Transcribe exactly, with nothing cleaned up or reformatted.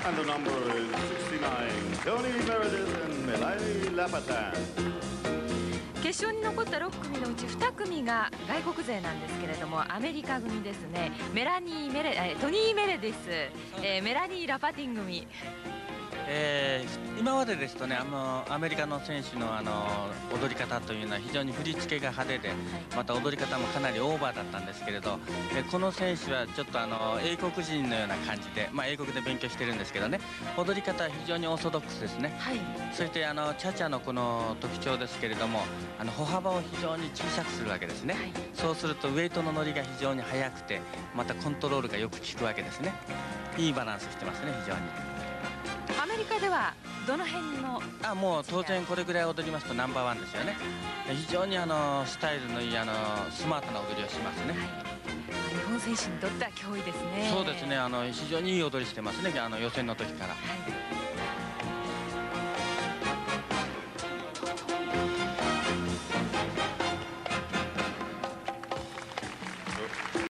And the number is sixty-nine. Tony Meredith and Melanie Lapatan. 決勝に残ったろっ組のうちに組が外国勢なんですけれども、アメリカ組ですね。メラニーメレトニー・メレディス、えー、メラニー・ラパティン組。 えー、今までですとね、あのアメリカの選手のあの踊り方というのは非常に振り付けが派手で、また踊り方もかなりオーバーだったんですけれど、えこの選手はちょっとあの英国人のような感じで、まあ、英国で勉強してるんですけどね、踊り方は非常にオーソドックスですね。はい、そしてあのチャチャのこの特徴ですけれども、あの歩幅を非常に小さくするわけですね。はい、そうするとウェイトの乗りが非常に速くて、またコントロールがよく効くわけですね。いいバランスしてますね、非常に。 アメリカではどの辺のあもう当然これぐらい踊りますとナンバーワンですよね。非常にあのスタイルのいいあのスマートな踊りをしますね。はい、 日本選手にとっては脅威ですね。 そうですね、あの非常にいい踊りしてますね、あの予選の時から。はい